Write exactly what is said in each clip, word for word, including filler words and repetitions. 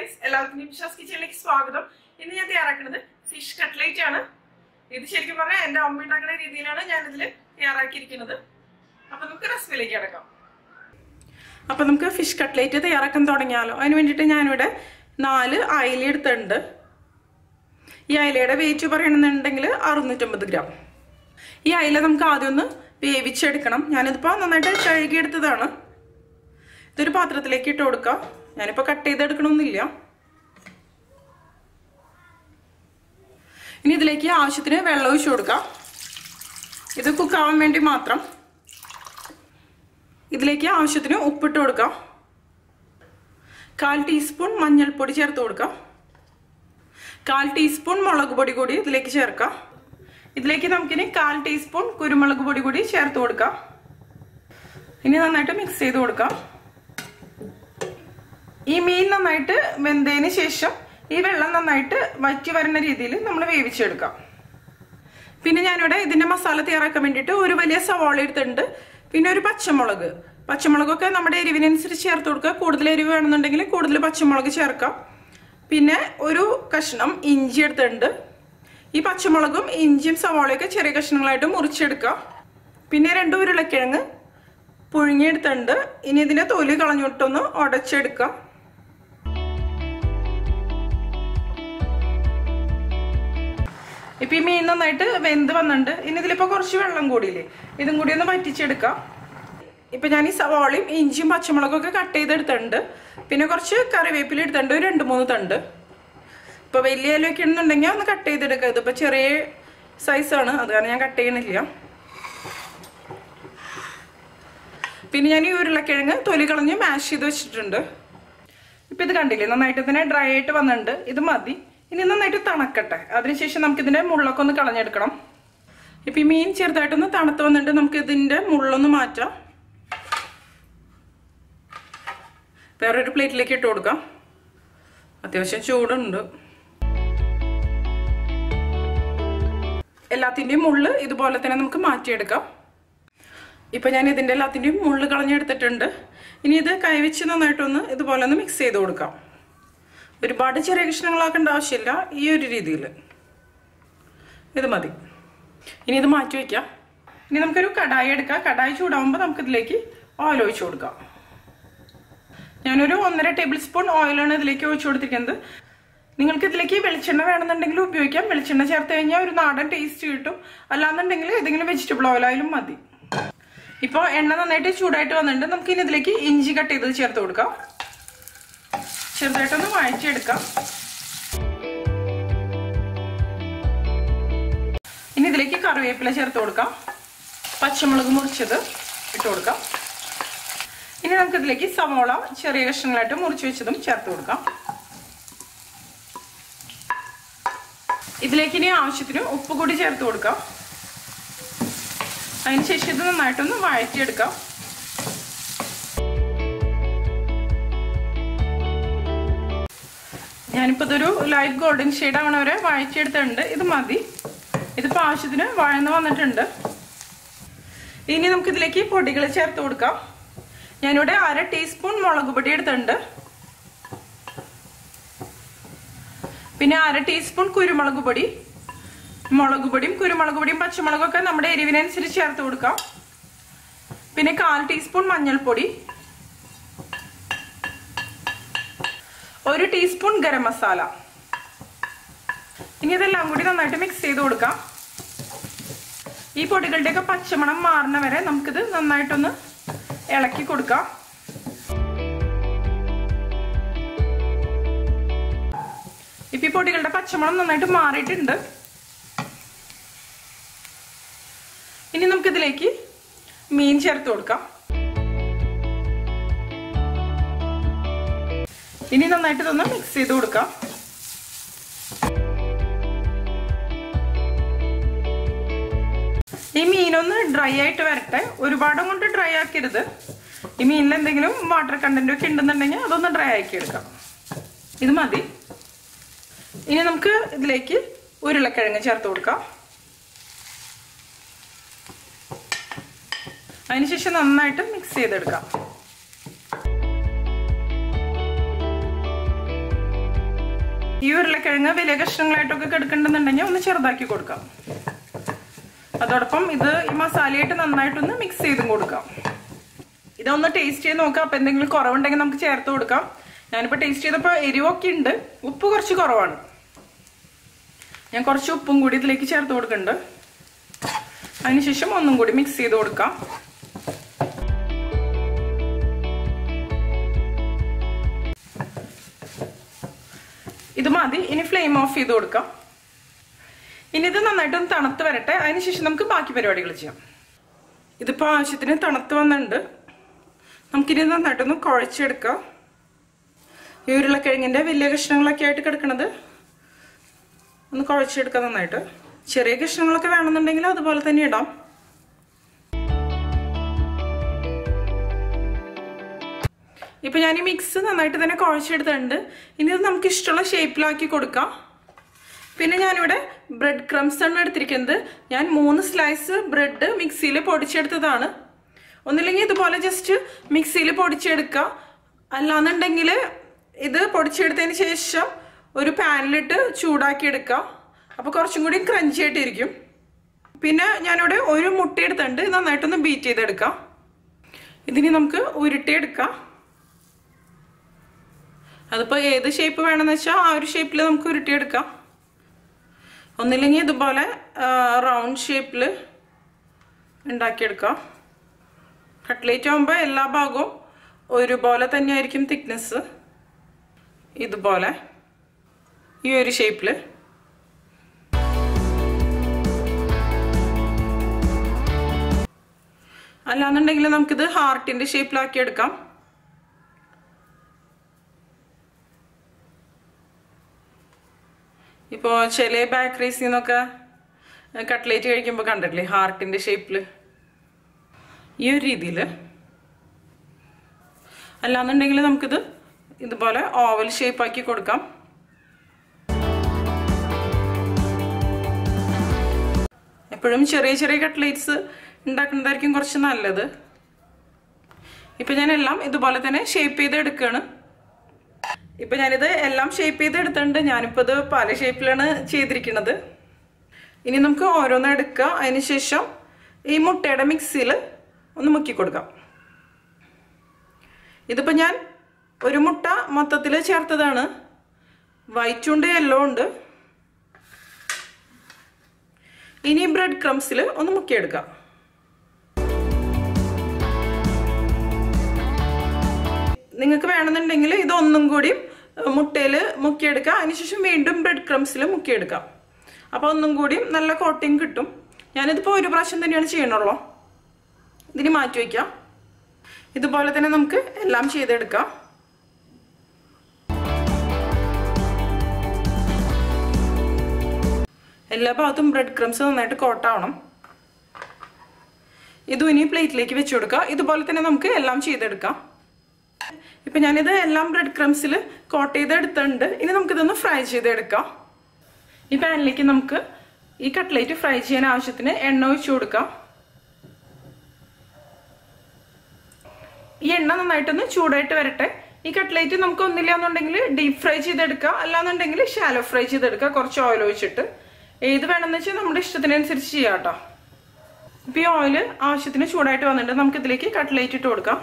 Friends, എല്ലാവർക്കും നിമിഷാസ് കിച്ചണിലേക്ക് സ്വാഗതം. ഇന്ന് ഞാൻ തയ്യാറാക്കുന്നത് ഫിഷ് കട്ട്ലേറ്റ് ആണ്. ഇത് ശരിക്കും പറഞ്ഞാൽ എന്റെ അമ്മ ഉണ്ടാക്കുന്ന രീതിയിലാണ് ഞാൻ ഇതിൽ തയ്യാറാക്കിയിരിക്കുന്നത്. അപ്പൊ നമുക്ക് റെസിപ്പിയിലേക്ക് കിടക്കാം. അപ്പൊ നമുക്ക് ഫിഷ് കട്ട്ലേറ്റ് തയ്യാറാക്കാൻ തുടങ്ങിയാലോ. അതിന് വേണ്ടിയിട്ട് ഞാനിവിടെ നാല് അയില എടുത്തിട്ടുണ്ട്. ഈ അയിലയുടെ വെയിറ്റ് പറയണമെന്നുണ്ടെങ്കിൽ അറുന്നൂറ്റമ്പത് ഗ്രാം. ഈ അയില നമുക്ക് ആദ്യം ഒന്ന് വേവിച്ചെടുക്കണം. ഞാനിതിപ്പോൾ നന്നായിട്ട് കഴുകിയെടുത്തതാണ്. ഇതൊരു പാത്രത്തിലേക്ക് ഇട്ട് കൊടുക്കാം. ഞാനിപ്പോൾ കട്ട് ചെയ്തെടുക്കണമെന്നില്ല. ഇനി ഇതിലേക്ക് ആവശ്യത്തിന് വെള്ളം ഒഴിച്ചു കൊടുക്കാം. ഇത് കുക്കാവാൻ വേണ്ടി മാത്രം. ഇതിലേക്ക് ആവശ്യത്തിന് ഉപ്പിട്ട് കൊടുക്കാം. കാൽ ടീസ്പൂൺ മഞ്ഞൾപ്പൊടി ചേർത്ത് കൊടുക്കാം. കാൽ ടീസ്പൂൺ മുളക് പൊടി കൂടി ഇതിലേക്ക് ചേർക്കാം. ഇതിലേക്ക് നമുക്കിനി കാൽ ടീസ്പൂൺ കുരുമുളക് പൊടി കൂടി ചേർത്ത് കൊടുക്കാം. ഇനി നന്നായിട്ട് മിക്സ് ചെയ്ത് കൊടുക്കാം. ഈ മീൻ നന്നായിട്ട് വെന്തതിന് ശേഷം ഈ വെള്ളം നന്നായിട്ട് വറ്റി വരുന്ന രീതിയിൽ നമ്മൾ വേവിച്ചെടുക്കാം. പിന്നെ ഞാനിവിടെ ഇതിന്റെ മസാല തയ്യാറാക്കാൻ വേണ്ടിയിട്ട് ഒരു വലിയ സവാള എടുത്തിട്ടുണ്ട്. പിന്നെ ഒരു പച്ചമുളക്. പച്ചമുളകൊക്കെ നമ്മുടെ എരിവിനനുസരിച്ച് ചേർത്ത് കൊടുക്കുക. കൂടുതൽ എരിവ് വേണമെന്നുണ്ടെങ്കിൽ കൂടുതൽ പച്ചമുളക് ചേർക്കാം. പിന്നെ ഒരു കഷ്ണം ഇഞ്ചി എടുത്തിട്ടുണ്ട്. ഈ പച്ചമുളകും ഇഞ്ചിയും സവാളയൊക്കെ ചെറിയ കഷ്ണങ്ങളായിട്ട് മുറിച്ചെടുക്കാം. പിന്നെ രണ്ട് ഉരുളക്കിഴങ്ങ് പുഴുങ്ങിയെടുത്തിട്ടുണ്ട്. ഇനി ഇതിന്റെ തൊലി കളഞ്ഞിട്ടൊന്ന് ഉടച്ചെടുക്കാം. ഇപ്പൊ ഈ മീൻ നന്നായിട്ട് വെന്ത് വന്നിട്ടുണ്ട്. ഇനി ഇതിലിപ്പോ കുറച്ച് വെള്ളം കൂടിയില്ലേ, ഇതും കൂടി ഒന്ന് വറ്റിച്ചെടുക്കാം. ഇപ്പൊ ഞാൻ ഈ സവാളയും ഇഞ്ചിയും പച്ചമുളകും ഒക്കെ കട്ട് ചെയ്തെടുത്തിട്ടുണ്ട്. പിന്നെ കുറച്ച് കറിവേപ്പില എടുത്തിട്ടുണ്ട്, ഒരു രണ്ട് മൂന്ന് തണ്ട്. ഇപ്പൊ വലിയ ഇലയൊക്കെ ഉണ്ടെന്നുണ്ടെങ്കിൽ ഒന്ന് കട്ട് ചെയ്തെടുക്കുക. ഇതിപ്പോ ചെറിയ സൈസാണ്, അത് കാരണം ഞാൻ കട്ട് ചെയ്യണില്ല. പിന്നെ ഞാൻ ഈ ഉരുളക്കിഴങ്ങ് തൊലി കളഞ്ഞ് മാഷ് ചെയ്ത് വെച്ചിട്ടുണ്ട്. ഇപ്പൊ ഇത് കണ്ടില്ലേ, നന്നായിട്ട് ഇതിനെ ഡ്രൈ ആയിട്ട് വന്നിട്ടുണ്ട്. ഇത് മതി. ഇനി നന്നായിട്ട് തണക്കട്ടെ. അതിനുശേഷം നമുക്ക് ഇതിന്റെ മുള്ളൊക്കെ ഒന്ന് കളഞ്ഞെടുക്കണം. ഇപ്പൊ ഈ മീൻ ചെറുതായിട്ടൊന്ന് തണുത്ത് വന്നിട്ട് നമുക്ക് ഇതിന്റെ മുള്ളൊന്ന് മാറ്റാം. വേറൊരു പ്ലേറ്റിലേക്ക് ഇട്ട് കൊടുക്കാം. അത്യാവശ്യം ചൂടുണ്ട്. എല്ലാത്തിന്റെയും മുള്ള് ഇതുപോലെ തന്നെ നമുക്ക് മാറ്റിയെടുക്കാം. ഇപ്പൊ ഞാൻ ഇതിന്റെ എല്ലാത്തിന്റെയും മുള്ള് കളഞ്ഞെടുത്തിട്ടുണ്ട്. ഇനി ഇത് കൈവച്ച് നന്നായിട്ടൊന്ന് ഇതുപോലെ ഒന്ന് മിക്സ് ചെയ്ത് കൊടുക്കാം. ഒരുപാട് ചെറിയ കഷ്ണങ്ങളാക്കേണ്ട ആവശ്യമില്ല. ഈ ഒരു രീതിയിൽ ഇത് മതി. ഇനി ഇത് മാറ്റി വയ്ക്കാം. ഇനി നമുക്കൊരു കടായി എടുക്കാം. കടായി ചൂടാകുമ്പോൾ നമുക്കിതിലേക്ക് ഓയിൽ ഒഴിച്ചു കൊടുക്കാം. ഞാനൊരു ഒന്നര ടേബിൾ സ്പൂൺ ഓയിലാണ് ഇതിലേക്ക് ഒഴിച്ചു കൊടുത്തിരിക്കുന്നത്. നിങ്ങൾക്ക് ഇതിലേക്ക് വെളിച്ചെണ്ണ വേണമെന്നുണ്ടെങ്കിൽ ഉപയോഗിക്കാം. വെളിച്ചെണ്ണ ചേർത്ത് കഴിഞ്ഞാൽ ഒരു നാടൻ ടേസ്റ്റ് കിട്ടും. അല്ലാന്നുണ്ടെങ്കിൽ ഏതെങ്കിലും വെജിറ്റബിൾ ഓയിലായാലും മതി. ഇപ്പോൾ എണ്ണ നന്നായിട്ട് ചൂടായിട്ട് വന്നിട്ടുണ്ട്. നമുക്ക് ഇനി ഇതിലേക്ക് ഇഞ്ചി കട്ട് ചെയ്തത് ചേർത്ത് കൊടുക്കാം. ചെറുതായിട്ടൊന്ന് വഴറ്റിയെടുക്കാം. ഇനി ഇതിലേക്ക് കറിവേപ്പില ചേർത്ത് കൊടുക്കാം. പച്ചമുളക് മുറിച്ചത് ഇട്ട് കൊടുക്കാം. ഇനി നമുക്ക് ഇതിലേക്ക് സവോള ചെറിയ കഷ്ണങ്ങളായിട്ട് മുറിച്ച് വെച്ചതും ചേർത്ത് കൊടുക്കാം. ഇതിലേക്ക് ഇനി ആവശ്യത്തിന് ഉപ്പ് കൂടി ചേർത്ത് കൊടുക്കാം. അതിനുശേഷം ഇത് നന്നായിട്ടൊന്ന് വഴറ്റിയെടുക്കാം. ഞാനിപ്പോൾ ഇതൊരു ലൈറ്റ് ഗോൾഡൻ ഷെയ്ഡ് ആവണ വരെ വഴറ്റിയെടുത്തിട്ടുണ്ട്. ഇത് മതി. ഇതിപ്പോൾ ആവശ്യത്തിന് വഴന്ന് വന്നിട്ടുണ്ട്. ഇനി നമുക്കിതിലേക്ക് പൊടികൾ ചേർത്ത് കൊടുക്കാം. ഞാനിവിടെ അര ടീസ്പൂൺ മുളക് പൊടി എടുത്തിട്ടുണ്ട്. പിന്നെ അര ടീസ്പൂൺ കുരുമുളക് പൊടി. മുളക് പൊടിയും കുരുമുളക് പൊടിയും പച്ചമുളകൊക്കെ നമ്മുടെ എരിവിനനുസരിച്ച് ചേർത്ത് കൊടുക്കാം. പിന്നെ കാൽ ടീസ്പൂൺ മഞ്ഞൾപ്പൊടി, ഒരു ടീസ്പൂൺ ഗരം മസാല. ഇനി ഇതെല്ലാം കൂടി നന്നായിട്ട് മിക്സ് ചെയ്ത് കൊടുക്കാം. ഈ പൊടികളുടെയൊക്കെ പച്ചമണം മാറുന്ന വരെ നമുക്കിത് നന്നായിട്ടൊന്ന് ഇളക്കി കൊടുക്കാം. ഇപ്പൊ ഈ പൊടികളുടെ പച്ചമണം നന്നായിട്ട് മാറിയിട്ടുണ്ട്. ഇനി നമുക്കിതിലേക്ക് മീൻ ചേർത്ത് കൊടുക്കാം. ഇനി നന്നായിട്ട് ഇതൊന്ന് മിക്സ് ചെയ്ത് കൊടുക്കാം. ഈ മീനൊന്ന് ഡ്രൈ ആയിട്ട് വരട്ടെ. ഒരുപാടും കൊണ്ട് ഡ്രൈ ആക്കരുത്. ഈ മീനിൽ എന്തെങ്കിലും വാട്ടർ കണ്ടന്റ് ഒക്കെ ഉണ്ടെന്നുണ്ടെങ്കിൽ അതൊന്ന് ഡ്രൈ ആക്കി എടുക്കാം. ഇത് മതി. ഇനി നമുക്ക് ഇതിലേക്ക് ഉരുളക്കിഴങ്ങ് ചേർത്ത് കൊടുക്കാം. അതിനുശേഷം നന്നായിട്ട് മിക്സ് ചെയ്തെടുക്കാം. ഈ ഉരുളക്കിഴങ്ങ് വലിയ കഷ്ണങ്ങളായിട്ടൊക്കെ കിടക്കണ്ടെന്നുണ്ടെങ്കിൽ ഒന്ന് ചെറുതാക്കി കൊടുക്കാം. അതോടൊപ്പം ഇത് ഈ മസാലയായിട്ട് നന്നായിട്ടൊന്ന് മിക്സ് ചെയ്തും കൊടുക്കാം. ഇതൊന്ന് ടേസ്റ്റ് ചെയ്ത് നോക്കാം. അപ്പൊ എന്തെങ്കിലും കുറവുണ്ടെങ്കിൽ നമുക്ക് ചേർത്ത് കൊടുക്കാം. ഞാനിപ്പോ ടേസ്റ്റ് ചെയ്തപ്പോൾ എരിവൊക്കെ ഉണ്ട്, ഉപ്പ് കുറച്ച് കുറവാണ്. ഞാൻ കുറച്ച് ഉപ്പും കൂടി ഇതിലേക്ക് ചേർത്ത് കൊടുക്കുന്നുണ്ട്. അതിനുശേഷം ഒന്നും കൂടി മിക്സ് ചെയ്ത് കൊടുക്കാം. ഇത് മതി. ഇനി ഫ്ലെയിം ഓഫ് ചെയ്ത് കൊടുക്കാം. ഇനി ഇത് നന്നായിട്ടൊന്ന് തണുത്ത് വരട്ടെ. അതിനുശേഷം നമുക്ക് ബാക്കി പരിപാടികൾ ചെയ്യാം. ഇതിപ്പോൾ ആവശ്യത്തിന് തണുത്ത് വന്നിട്ടുണ്ട്. നമുക്കിനി നന്നായിട്ടൊന്ന് കുഴച്ചെടുക്കാം. ഈ ഉരുളക്കിഴങ്ങിൻ്റെ വലിയ കഷ്ണങ്ങളൊക്കെ ആയിട്ട് കിടക്കണത് ഒന്ന് കുഴച്ചെടുക്കാം നന്നായിട്ട്. ചെറിയ കഷ്ണങ്ങളൊക്കെ വേണമെന്നുണ്ടെങ്കിൽ അതുപോലെ തന്നെ ഇടാം. ഇപ്പൊ ഞാൻ ഈ മിക്സ് നന്നായിട്ട് തന്നെ കുഴച്ചെടുത്തിട്ടുണ്ട്. ഇനി ഇത് നമുക്ക് ഇഷ്ടമുള്ള ഷേപ്പിലാക്കി കൊടുക്കാം. പിന്നെ ഞാനിവിടെ ബ്രെഡ് ക്രംസ് ആണ് എടുത്തിരിക്കുന്നത്. ഞാൻ മൂന്ന് സ്ലൈസ് ബ്രെഡ് മിക്സിയിൽ പൊടിച്ചെടുത്തതാണ്. ഒന്നില്ലെങ്കിൽ ഇതുപോലെ ജസ്റ്റ് മിക്സിയിൽ പൊടിച്ചെടുക്കുക. അല്ലാന്നുണ്ടെങ്കിൽ ഇത് പൊടിച്ചെടുത്തതിന് ശേഷം ഒരു പാനിലിട്ട് ചൂടാക്കി എടുക്കുക. അപ്പോൾ കുറച്ചും കൂടി ക്രഞ്ചി ആയിട്ടിരിക്കും. പിന്നെ ഞാനിവിടെ ഒരു മുട്ട എടുത്തിട്ടുണ്ട്. നന്നായിട്ടൊന്ന് ബീറ്റ് ചെയ്തെടുക്കാം. ഇതിന് നമുക്ക് ഉരുട്ടിയെടുക്കാം. അതിപ്പോൾ ഏത് ഷേപ്പ് വേണമെന്ന് വെച്ചാൽ ആ ഒരു ഷേപ്പിൽ നമുക്ക് ഉരുട്ടിയെടുക്കാം. ഒന്നില്ലെങ്കിൽ ഇതുപോലെ റൗണ്ട് ഷേപ്പിൽ ഉണ്ടാക്കിയെടുക്കാം. കട്ട്ലേറ്റ് ആകുമ്പോൾ എല്ലാ ഭാഗവും ഒരുപോലെ തന്നെയായിരിക്കും തിക്നെസ്. ഇതുപോലെ ഈ ഒരു ഷേപ്പിൽ. അല്ലാന്നുണ്ടെങ്കിൽ നമുക്കിത് ഹാർട്ടിൻ്റെ ഷേപ്പിലാക്കി എടുക്കാം. ഇപ്പോൾ ചില ബേക്കറീസിൽ നിന്നൊക്കെ കട്ട്ലേറ്റ് കഴിക്കുമ്പോൾ കണ്ടിട്ടില്ലേ ഹാർട്ടിൻ്റെ ഷേപ്പിൽ, ഈ ഒരു രീതിയിൽ. അല്ലാന്നുണ്ടെങ്കിൽ നമുക്കിത് ഇതുപോലെ ഓവൽ ഷേപ്പാക്കി കൊടുക്കാം. എപ്പോഴും ചെറിയ ചെറിയ കട്ട്ലേറ്റ്സ് ഉണ്ടാക്കുന്നതായിരിക്കും കുറച്ച് നല്ലത്. ഇപ്പം ഞാനെല്ലാം ഇതുപോലെ തന്നെ ഷേപ്പ് ചെയ്ത് എടുക്കുകയാണ്. ഇപ്പം ഞാനിത് എല്ലാം ഷേപ്പ് ചെയ്ത് എടുത്തിട്ടുണ്ട്. ഞാനിപ്പോൾ ഇത് പല ഷേപ്പിലാണ് ചെയ്തിരിക്കുന്നത്. ഇനി നമുക്ക് ഓരോന്ന് എടുക്കുക. അതിന് ശേഷം ഈ മുട്ടയുടെ മിക്സിയിൽ ഒന്ന് മുക്കി കൊടുക്കാം. ഇതിപ്പോൾ ഞാൻ ഒരു മുട്ട മൊത്തത്തിൽ ചേർത്തതാണ്. വൈറ്റും ഉണ്ട്, യെല്ലോ ഉണ്ട്. ഇനി ബ്രെഡ് ക്രംസിൽ ഒന്ന് മുക്കിയെടുക്കാം. നിങ്ങൾക്ക് വേണമെന്നുണ്ടെങ്കിൽ ഇതൊന്നും കൂടി മുട്ടയിൽ മുക്കിയെടുക്കാം. അതിനുശേഷം വീണ്ടും ബ്രെഡ് ക്രംസിൽ മുക്കിയെടുക്കാം. അപ്പോൾ ഒന്നും കൂടി നല്ല കോട്ടിങ് കിട്ടും. ഞാനിതിപ്പോൾ ഒരു പ്രാവശ്യം തന്നെയാണ് ചെയ്യണുള്ളൂ. ഇതിന് മാറ്റി വയ്ക്കാം. ഇതുപോലെ തന്നെ നമുക്ക് എല്ലാം ചെയ്തെടുക്കാം. എല്ലാ ഭാഗത്തും ബ്രെഡ് ക്രംസ് നന്നായിട്ട് കോട്ടാവണം. ഇതും ഇനി പ്ലേറ്റിലേക്ക് വെച്ച് കൊടുക്കുക. ഇതുപോലെ തന്നെ നമുക്ക് എല്ലാം ചെയ്തെടുക്കാം. ഇപ്പം ഞാനിത് എല്ലാം ബ്രെഡ് ക്രംസിൽ കോട്ട് ചെയ്തെടുത്തിട്ടുണ്ട്. ഇനി നമുക്കിതൊന്ന് ഫ്രൈ ചെയ്തെടുക്കാം. ഈ പാനിലേക്ക് നമുക്ക് ഈ കട്ട്ലേറ്റ് ഫ്രൈ ചെയ്യാൻ ആവശ്യത്തിന് എണ്ണ ഒഴിച്ചു കൊടുക്കാം. ഈ എണ്ണ നന്നായിട്ടൊന്ന് ചൂടായിട്ട് വരട്ടെ. ഈ കട്ട്ലേറ്റ് നമുക്ക് ഒന്നില്ല എന്നുണ്ടെങ്കിൽ ഡീപ്പ് ഫ്രൈ ചെയ്തെടുക്കാം. അല്ലാന്നുണ്ടെങ്കിൽ ഷാലോ ഫ്രൈ ചെയ്തെടുക്കുക. കുറച്ച് ഓയിൽ ഒഴിച്ചിട്ട് ഏത് വേണമെന്ന് വെച്ചാൽ നമ്മുടെ ഇഷ്ടത്തിനനുസരിച്ച് ചെയ്യാം കേട്ടോ. ഇപ്പം ഈ ഓയിൽ ആവശ്യത്തിന് ചൂടായിട്ട് വന്നിട്ട് നമുക്ക് ഇതിലേക്ക് കട്ട്ലേറ്റ് ഇട്ട് കൊടുക്കാം.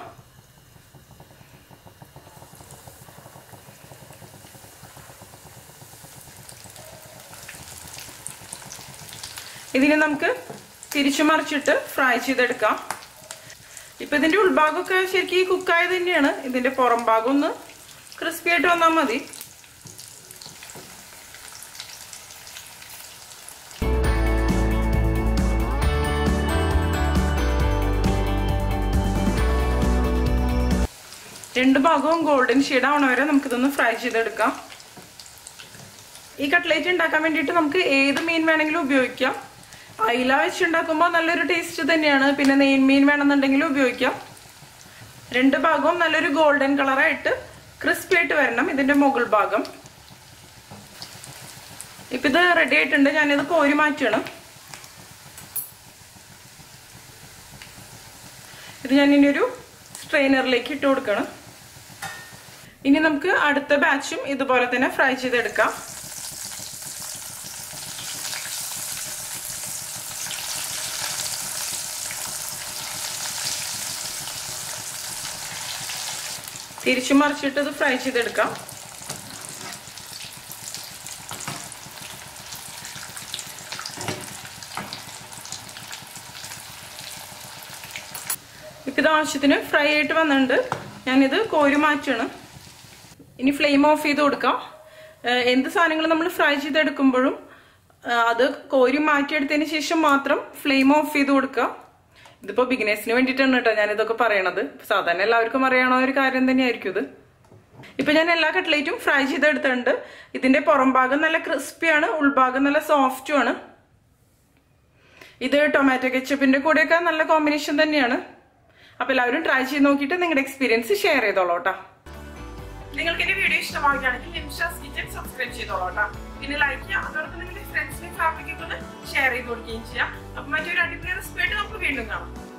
ഇതിനെ നമുക്ക് തിരിച്ചു മറിച്ചിട്ട് ഫ്രൈ ചെയ്തെടുക്കാം. ഇപ്പം ഇതിൻ്റെ ഉൾഭാഗമൊക്കെ ശരിക്കും കുക്കായത് തന്നെയാണ്. ഇതിൻ്റെ പുറം ഭാഗം ഒന്ന് ക്രിസ്പി ആയിട്ട് വന്നാൽ മതി. രണ്ട് ഭാഗവും ഗോൾഡൻ ഷെയ്ഡ് ആവണ വരെ നമുക്കിതൊന്ന് ഫ്രൈ ചെയ്തെടുക്കാം. ഈ കട്ട്ലേറ്റ് ഉണ്ടാക്കാൻ വേണ്ടിയിട്ട് നമുക്ക് ഏത് മീൻ വേണമെങ്കിലും ഉപയോഗിക്കാം. അയില വെച്ചുണ്ടാക്കുമ്പോൾ നല്ലൊരു ടേസ്റ്റ് തന്നെയാണ്. പിന്നെ നെയ്മീൻ വേണമെന്നുണ്ടെങ്കിലും ഉപയോഗിക്കാം. രണ്ട് ഭാഗവും നല്ലൊരു ഗോൾഡൻ കളറായിട്ട് ക്രിസ്പി ആയിട്ട് വരണം ഇതിൻ്റെ മുകൾ ഭാഗം. ഇപ്പം ഇത് റെഡി ആയിട്ടുണ്ട്. ഞാനിത് കോരി മാറ്റണം. ഇത് ഞാനിനി ഒരു സ്ട്രെയിനറിലേക്ക് ഇട്ട് കൊടുക്കണം. ഇനി നമുക്ക് അടുത്ത ബാച്ചും ഇതുപോലെ തന്നെ ഫ്രൈ ചെയ്തെടുക്കാം. തിരിച്ചു മറിച്ചിട്ട് ഇത് ഫ്രൈ ചെയ്തെടുക്കാം. ഇപ്പം ഇത് ആവശ്യത്തിന് ഫ്രൈ ആയിട്ട് വന്നിട്ടുണ്ട്. ഞാനിത് കോരി മാറ്റാണ്. ഇനി ഫ്ലെയിം ഓഫ് ചെയ്ത് കൊടുക്കാം. എന്ത് സാധനങ്ങൾ നമ്മൾ ഫ്രൈ ചെയ്തെടുക്കുമ്പോഴും അത് കോരി മാറ്റിയെടുത്തതിന് ശേഷം മാത്രം ഫ്ലെയിം ഓഫ് ചെയ്ത് കൊടുക്കുക. ഇതിപ്പോൾ ബിഗിനേഴ്സിന് വേണ്ടിയിട്ടാണ് കേട്ടോ ഞാനിതൊക്കെ പറയണത്. സാധാരണ എല്ലാവർക്കും അറിയണ ഒരു കാര്യം തന്നെയായിരിക്കും ഇത്. ഇപ്പം ഞാൻ എല്ലാ കട്ട്ലേറ്റും ഫ്രൈ ചെയ്തെടുത്തിട്ടുണ്ട്. ഇതിൻ്റെ പുറം ഭാഗം നല്ല ക്രിസ്പിയാണ്, ഉൾഭാഗം നല്ല സോഫ്റ്റുമാണ്. ഇത് ടൊമാറ്റോ കെച്ചപ്പിൻ്റെ കൂടെയൊക്കെ നല്ല കോമ്പിനേഷൻ തന്നെയാണ്. അപ്പോൾ എല്ലാവരും ട്രൈ ചെയ്ത് നോക്കിയിട്ട് നിങ്ങളുടെ എക്സ്പീരിയൻസ് ഷെയർ ചെയ്തോളൂ കേട്ടോ. നിങ്ങൾക്ക് എന്റെ വീഡിയോ ഇഷ്ടമാവുകയാണെങ്കിൽ നിമിഷാസ് കിച്ചൺ സബ്സ്ക്രൈബ് ചെയ്തോളൂ കേട്ടോ. പിന്നെ ലൈക്ക് ചെയ്യുക, അതോടൊപ്പം നിങ്ങളുടെ ഫ്രണ്ട്സിനെയും ഫാമിലിക്കൊക്കെ ഒന്ന് ഷെയർ ചെയ്ത് കൊടുക്കുകയും ചെയ്യാം. അപ്പം മറ്റൊരു അടിപൊളി റെസിപ്പി ആയിട്ട് നമുക്ക് വീണ്ടും കാണാം.